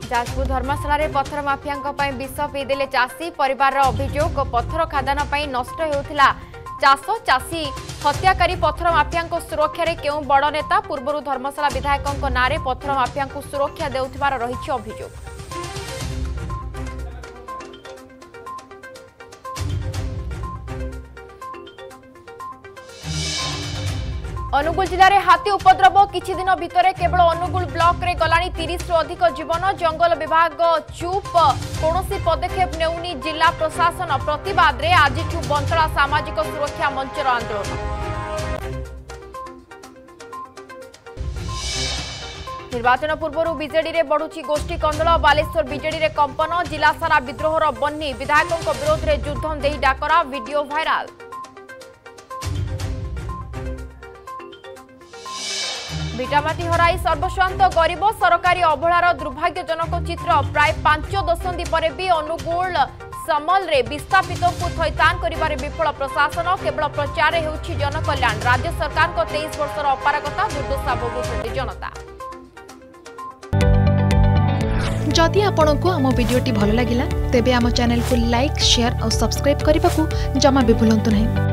जाजपुर धर्मशाला रे पत्थर माफिया विष पीदेले चाषी परिवार अभियोग पत्थर खादान नष्ट होता चाष चाषी हत्याकारी पत्थर माफिया सुरक्षा रे केउ बड़ नेता पूर्व धर्मशाला विधायकों नारे पत्थर माफिया सुरक्षा देउथिबार रहिछि अभियोग। अनुगुल जिले में हाथी उपद्रव किछि दिन भितर केवल अनुगुल ब्लॉक रे गलानी 30 रु अधिक जीवन जंगल विभाग चुप कौनसी पदक्षेप नेउनी जिला प्रशासन प्रतिवाद रे आज बंतला सामाजिक सुरक्षा मंचर आंदोलन। निर्वाचन पूर्व बीजेडी रे बढ़ुची गोष्ठी कंदल बालेश्वर बीजेडी रे कंपन जिला सारा विद्रोहर बन्नी विधायकों विरोध में युद्ध दे डाकरा वीडियो भाइराल। भिटामाटी हराई सर्वस्वांत गरीब सरकारी अवहेलार दुर्भाग्यजनक चित्र प्राय 5 दशंधि पर भी अनुगुल समल रे विस्थापित को थैतान करिबारे विफल प्रशासन केवल प्रचार हेउछि जनकल्याण राज्य सरकार को 23 वर्षर अपारगता दुर्दशा भोगुछन्ति जनता। जदि आपंक आम भिडी भल लगा तेब आम चैनल को लाइक शेयर और सब्सक्राइब करने को जमा भी भूलु नहीं।